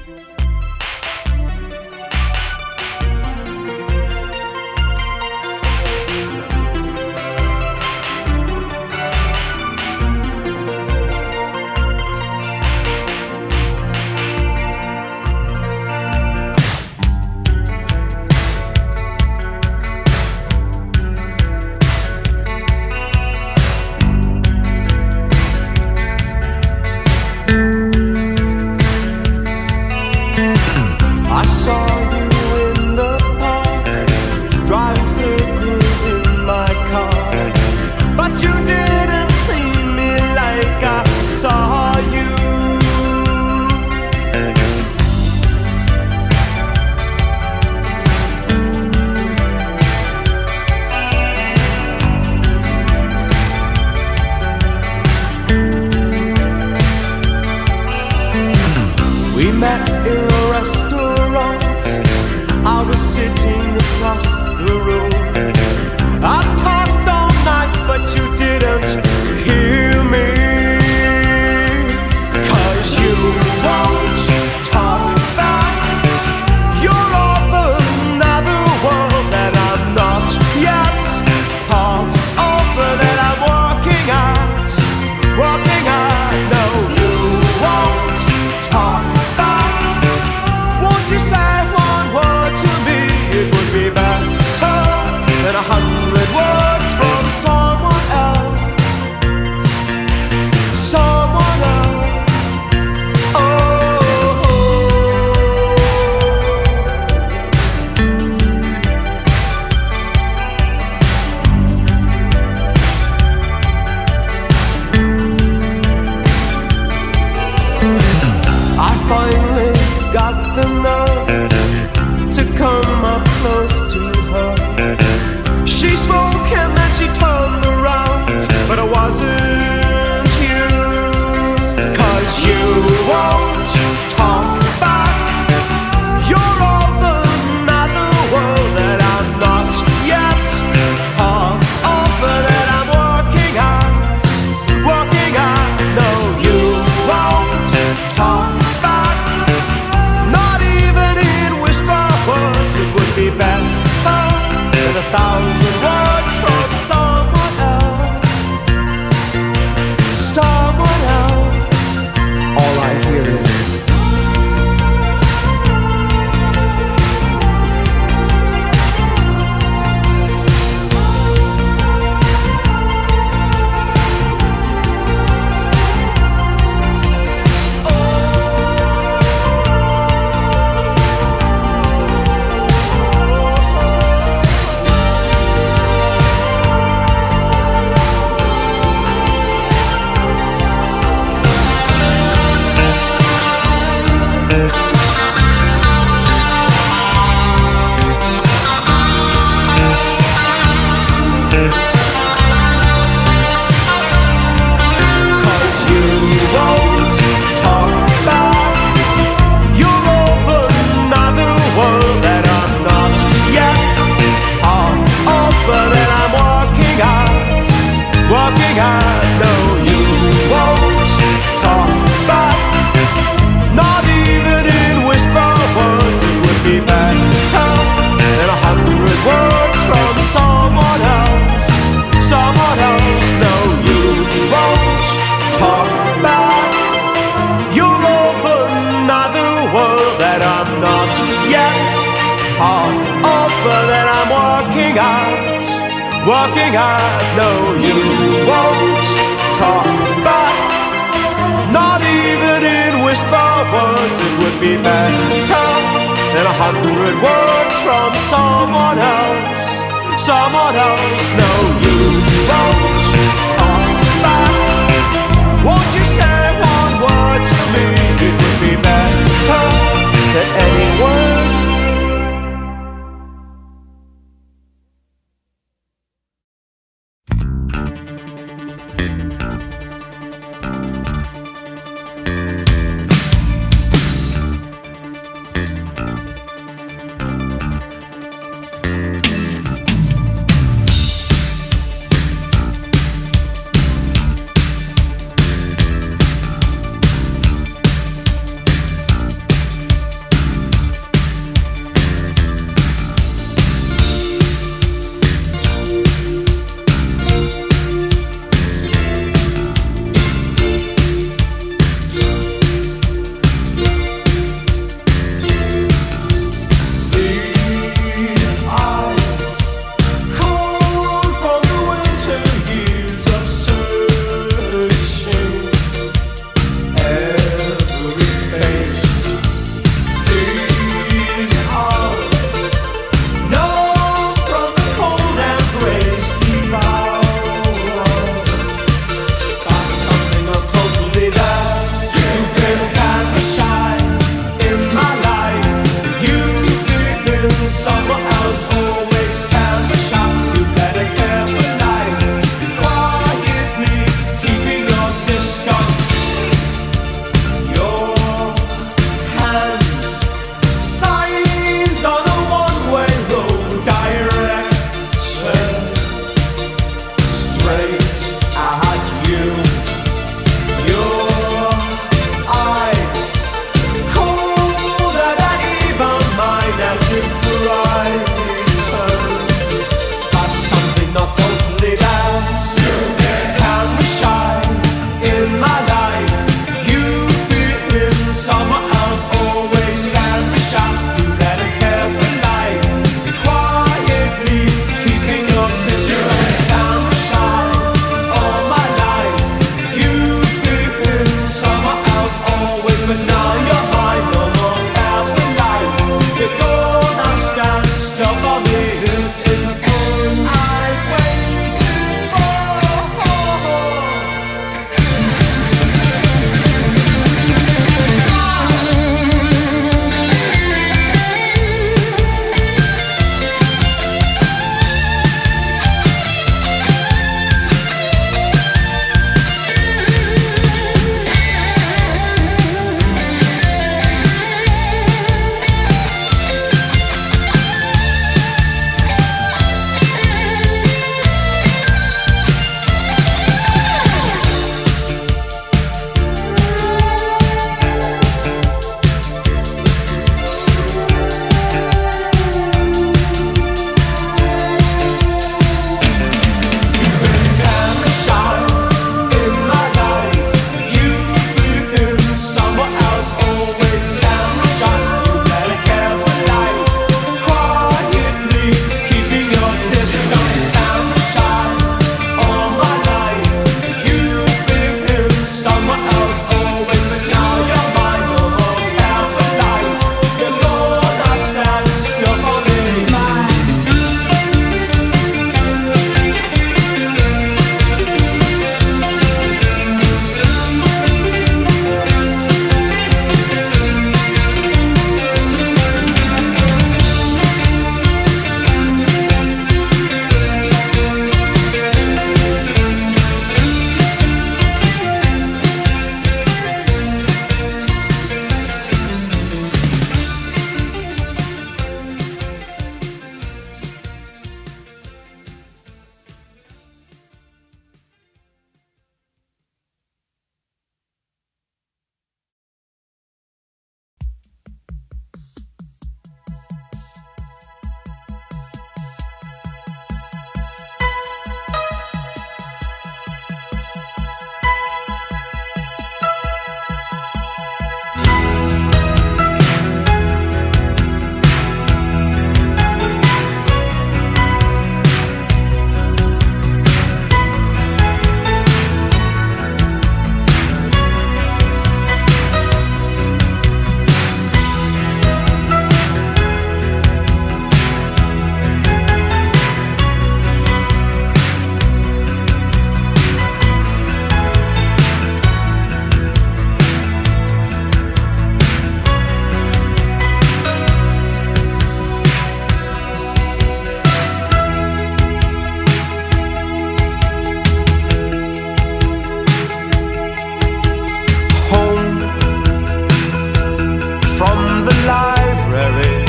We met in a restaurant. I was sitting across the room. I talked all night, but you didn't hear me. 'Cause you won't talk back. You're of another world that I'm not yet part of, that I'm working at. No, you won't talk. Won't you say one word to me? It would be better than 100 words from someone else. Someone else. I finally got the nerve to come up close to her. She spoke and then she turned around, but it wasn't you. 'Cause you won't talk back. You're of another world that I'm not yet part of, that I'm working at. No, you won't talk. Be better than 1,000 words from someone else. Someone else. All I hear is working hard. No, you won't talk back. Not even in whisper words. It would be better than 100 words from someone else. Someone else. No, you won't talk back. Won't you say one word to me? It would be better than anyone. from the library.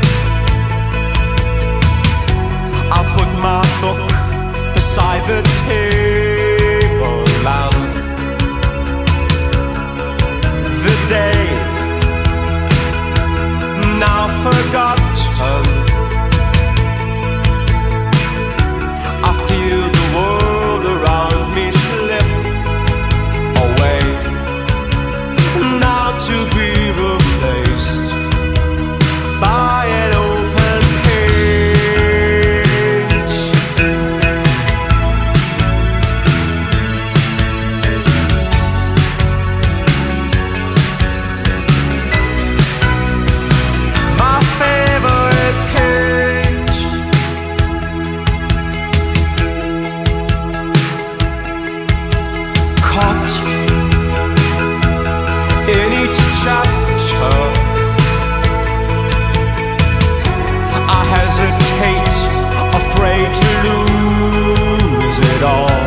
I put my book beside the table lamp. The day now forgotten, I feel the world around me slip away, now to be replaced by an open page. My favorite page, caught in each chapter, I hesitate, afraid to lose it all.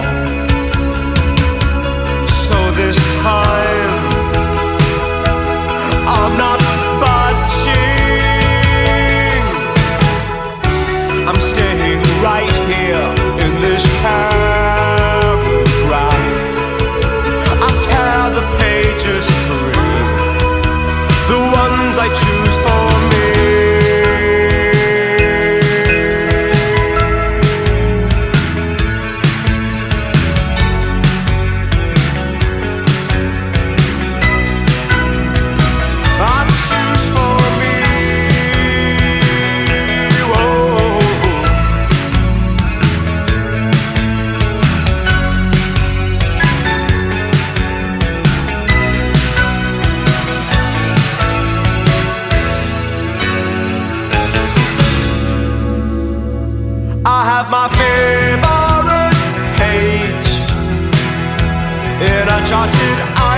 So this time I'm not budging. I'm staying right here in this paragraph. I'll tear the pages free, the ones I choose for me. I choose for me. Whoa. I have my favorite page in a charted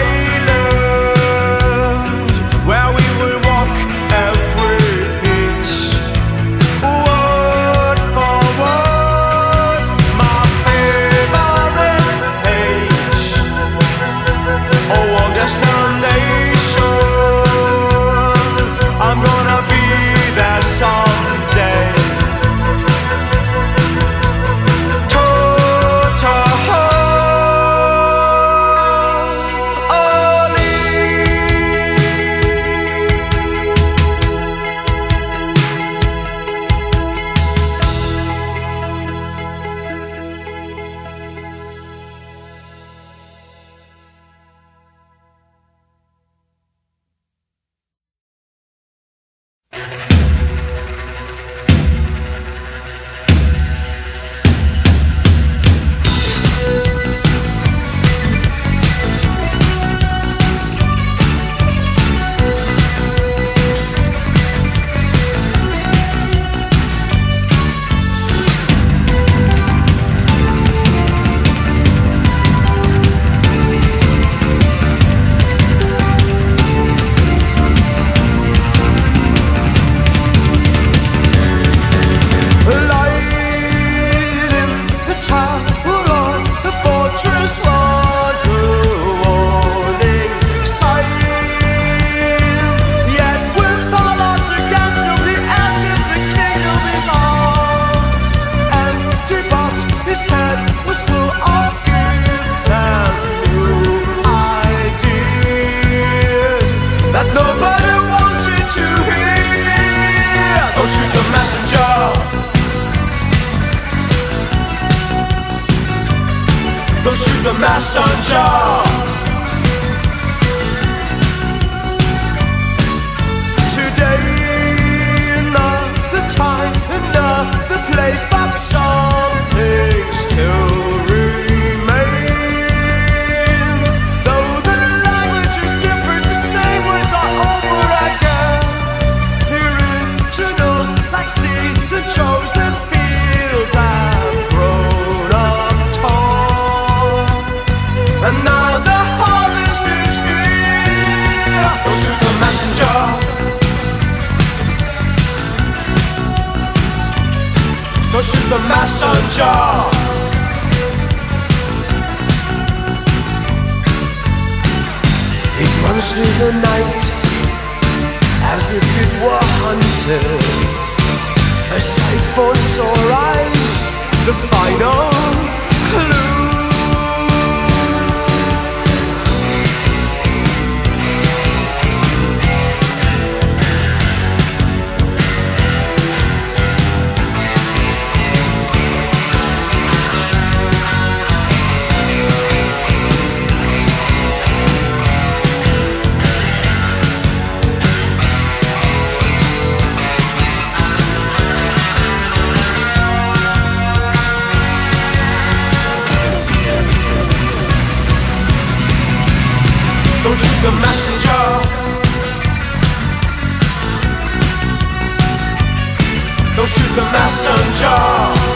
island where we will walk every beach, word for word. My favorite page, oh, one destination. I'm gonna be there someday. The messenger. Today, not the time, not the place, but something still remain. Though the language is different, the same words are over again. The originals, like seeds and chosen fields, have grown up tall. And now the harvest is here. Go shoot the messenger. Go shoot the messenger. It runs through the night answer. A sight for sore eyes, the final clue. Don't shoot the messenger. Don't shoot the messenger.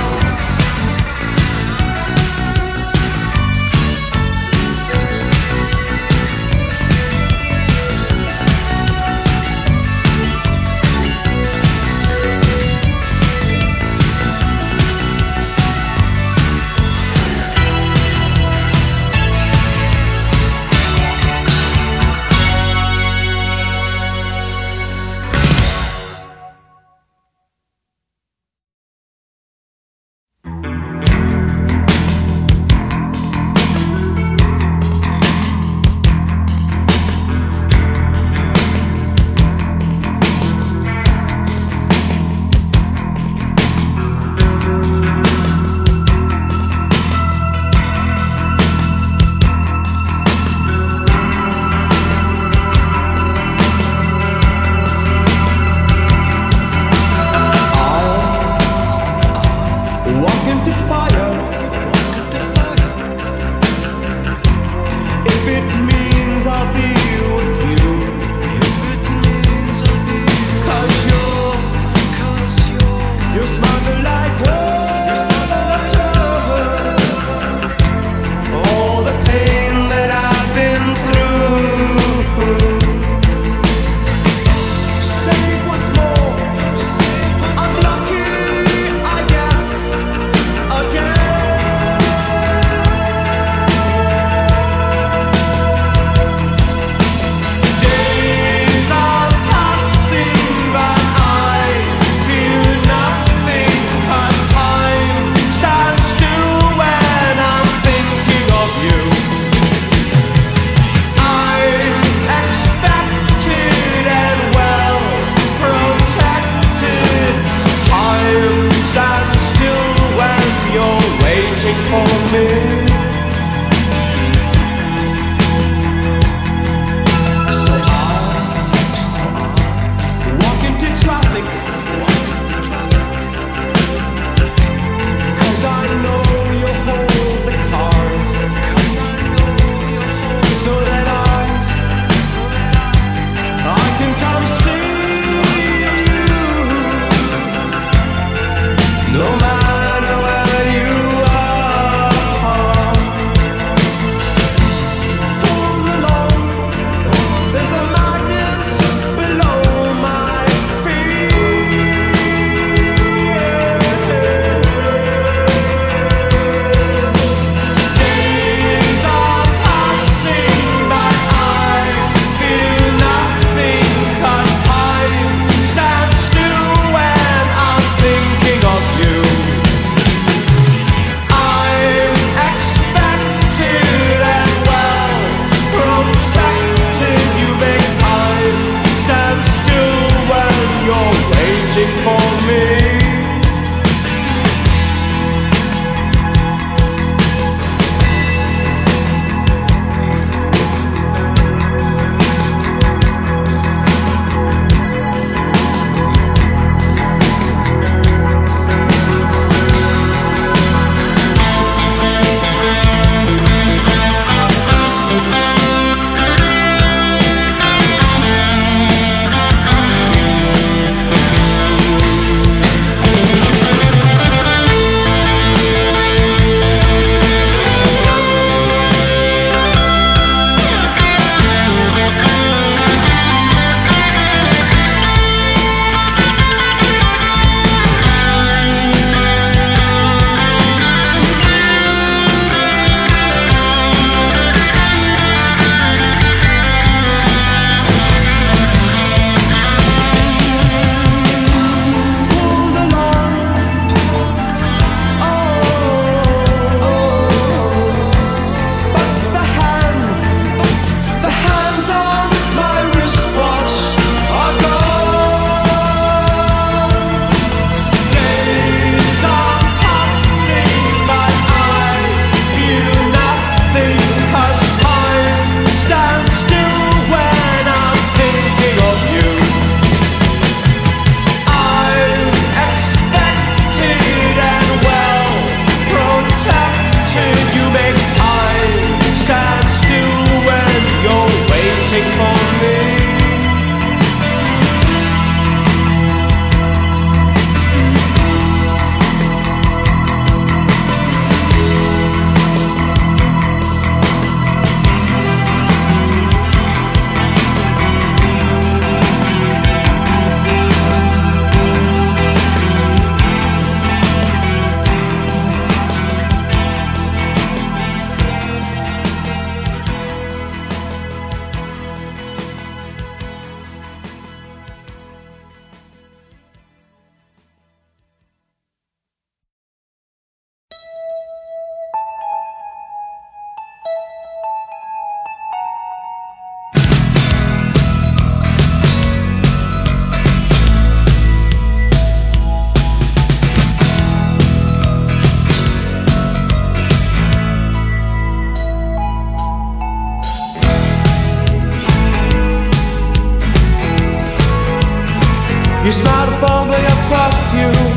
You smiled for me a perfume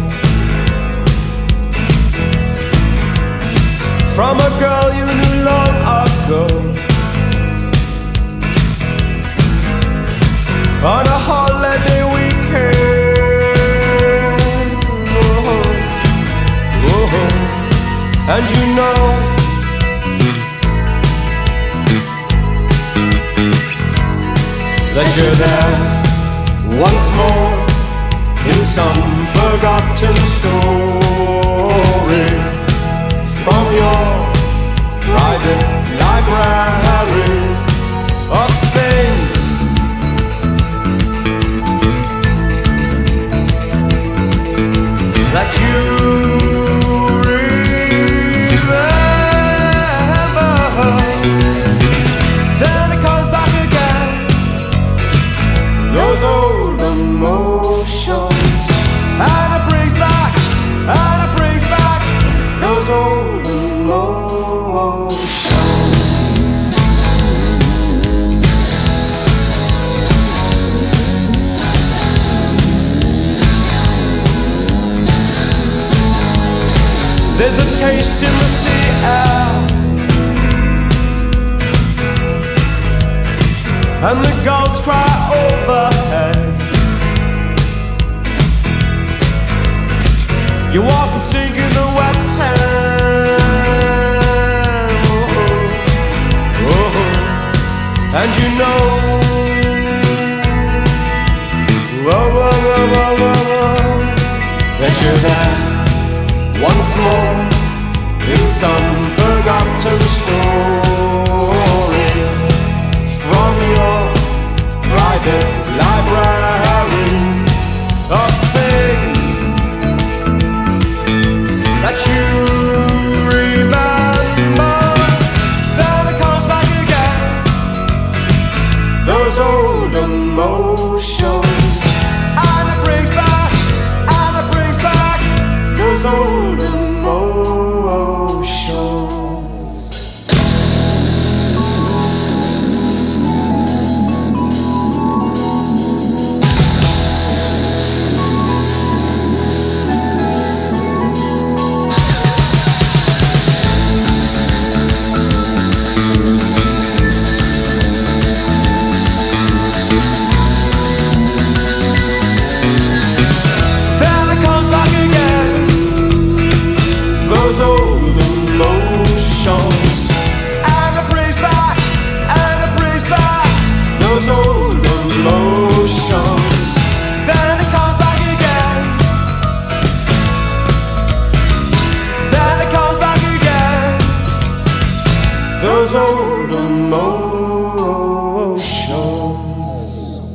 from a girl you knew long ago. On a holiday weekend, and you know that you're there once more in some forgotten story from your private library of things that you remember. Then it comes back again, those old emotions, and it brings back those old emotions. There's a taste in the sea air, and the gulls cry overhead. You walk and sink in the wet sand, and you know that you're there once more in some forgotten story from your private library of things that you remember. Then it comes back again, those old emotions, and it brings back those old emotions. Those old emotions.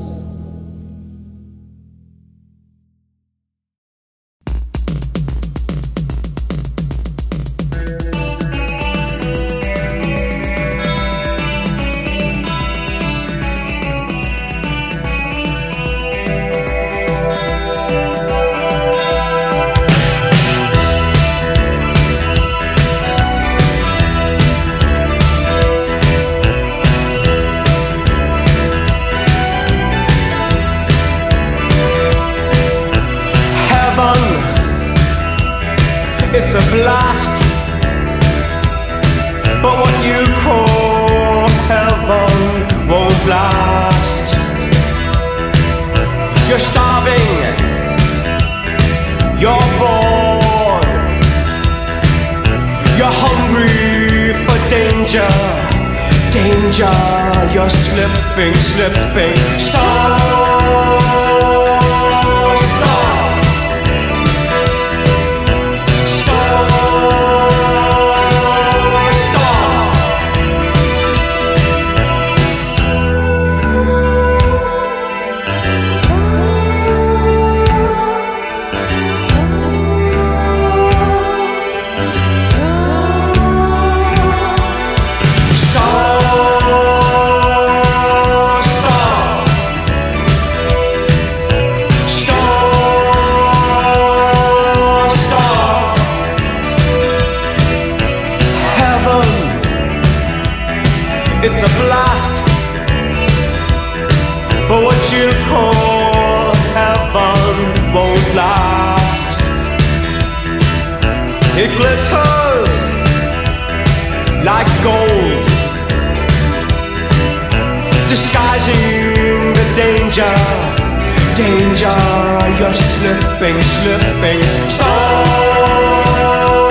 It's a blast, but what you call heaven won't last. You're starving, you're bored, you're hungry for danger, danger, you're slipping, slipping. Stop. danger, danger, you're slipping, slipping. Stop.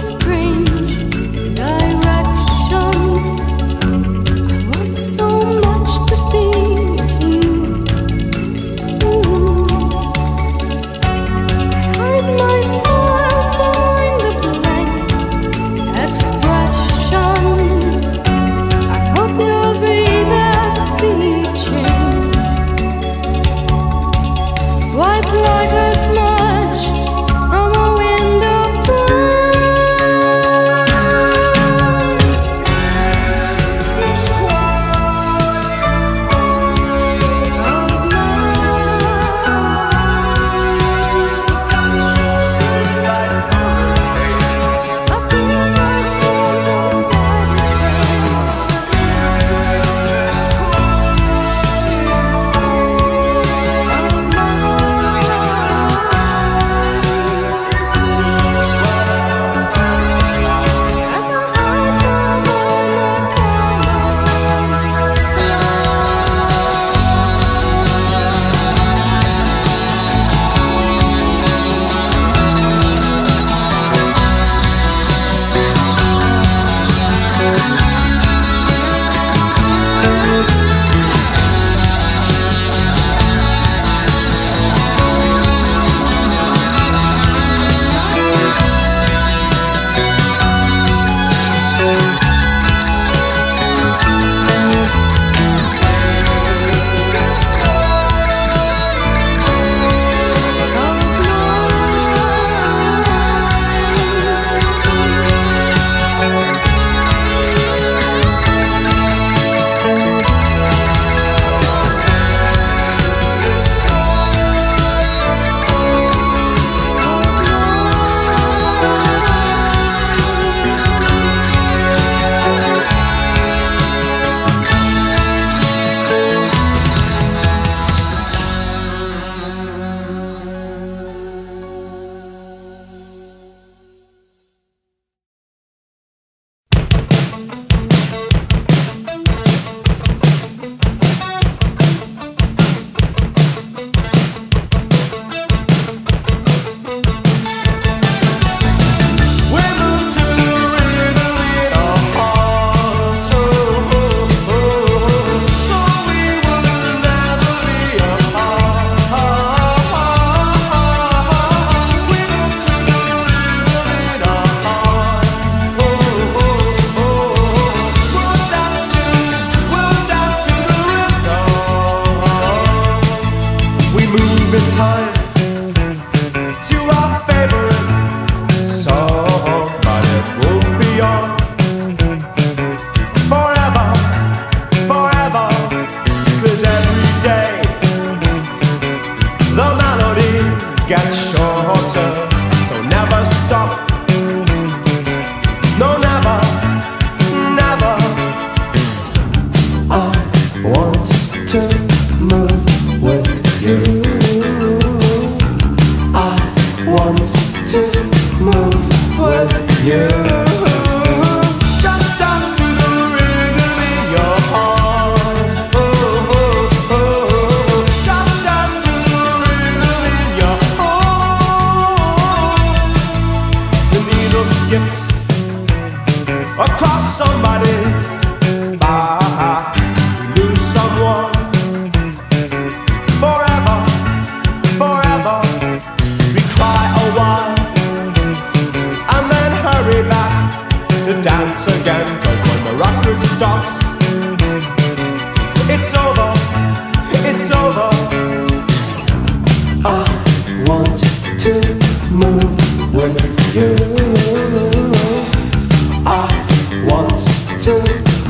with you. I want to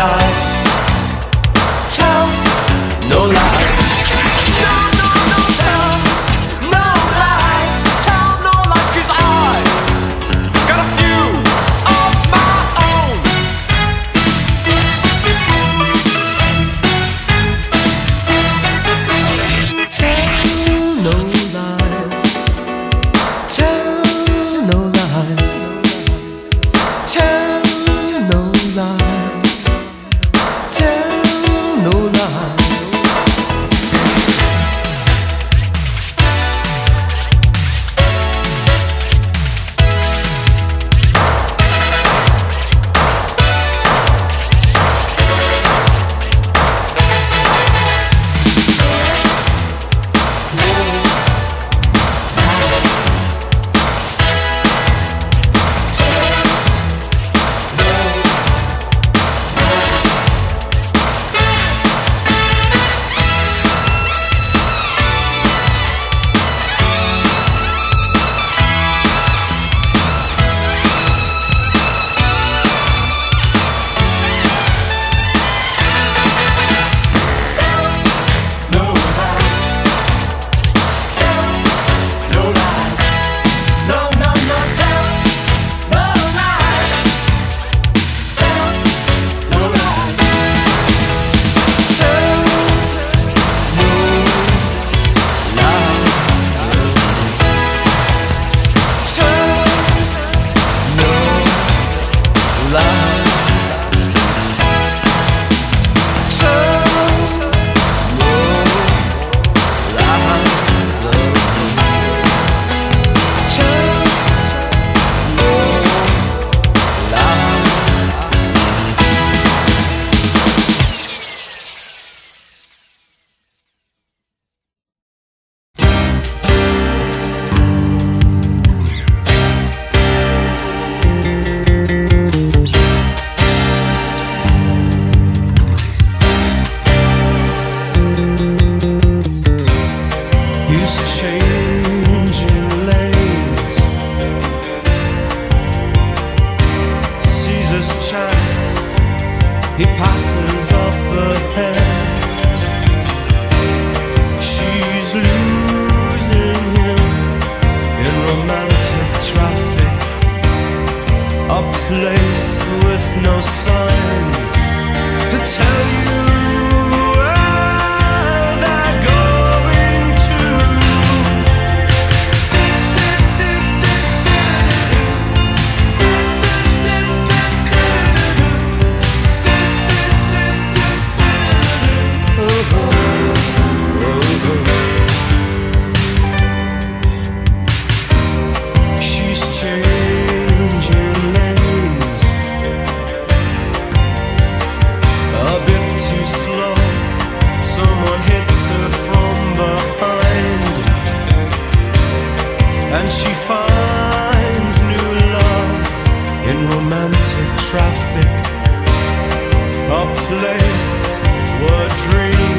lies. Tell no lies. No, no, no, tell no lies. Tell no lies, 'cause I got a few of my own. Tell no lies. Tell no lies. Tell no lies. Tell no lies. He passes up ahead. She's losing him in romantic traffic, a place with no signs to tell you where they're going to. She's changing lanes a bit too slow. Someone hits her from behind, and she finds new love in romantic traffic, a place where dreams